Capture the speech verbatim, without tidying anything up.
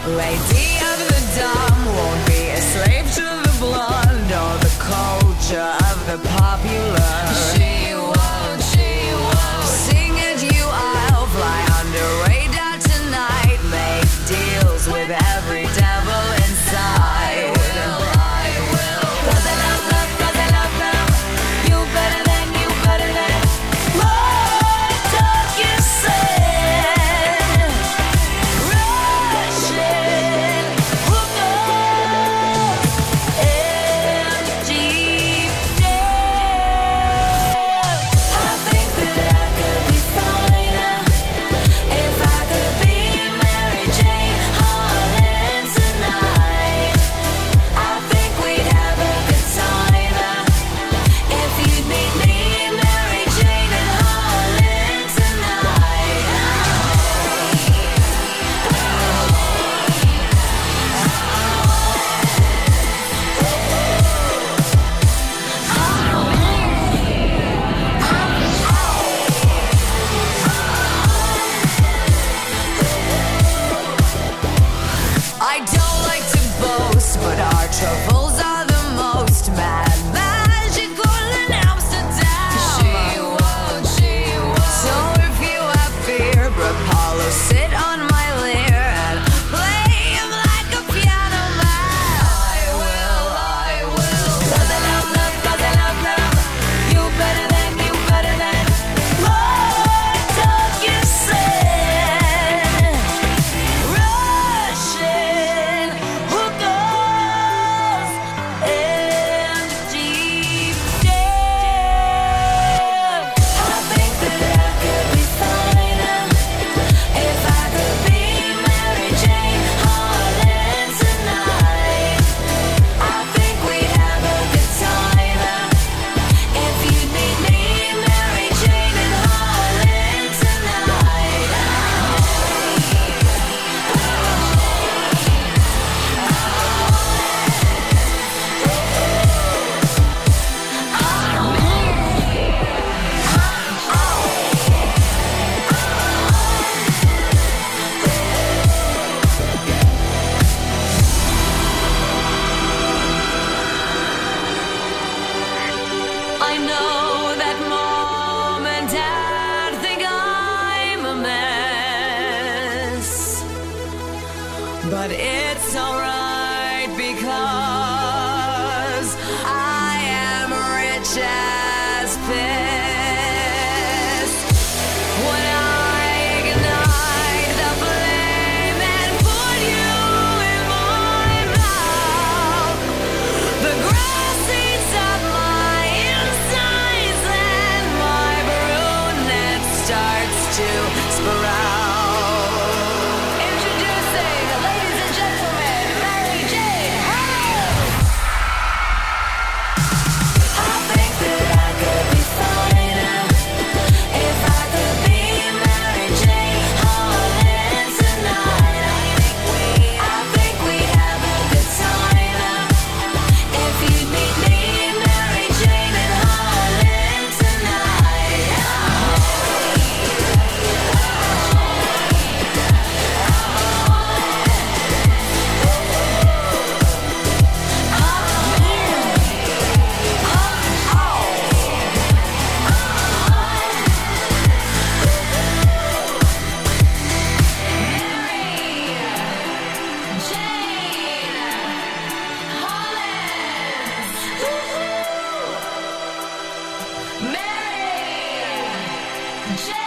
Lady of the dumb won't be a slave to the blonde or the culture of the popular. She won't, she won't sing at you, I'll fly under radar tonight. Make deals with every devil inside. I will, I will. 'Cause I love love, 'cause I love love. You better than, you better than more talk you said. Russian hook up and deep down. I think that I could be finer if I could be Mary Jane Holland tonight. I think we'd have a good time if you'd meet me, Mary Jane and Holland tonight. I don't like to boast, but our troubles are the most mad, magical in Amsterdam. She won't, she won't. So if you have fear, Apollo, sit on my lyre and play him like a piano man. I will, I will. 'Cause I love love, 'cause I love love. You better than, you better than more talk you said. Russian hookers and deep down. I think that I could be finer if I could be Mary Jane Holland tonight. I think we'd have a good time if you'd meet me, Mary Jane and Holland tonight. I know that mom and dad think I'm a mess, but it's alright because I am rich as piss. When I ignite the flame and put you in my mouth, the grass eats up my insides and my brunette starts to sprout. Introducing, ladies and gentlemen, Mary Jane Holland. I think that I could be finer if I could be Mary Jane Holland tonight. I think we'd have a good time if you'd meet me, Mary Jane and Holland tonight. Mary Jane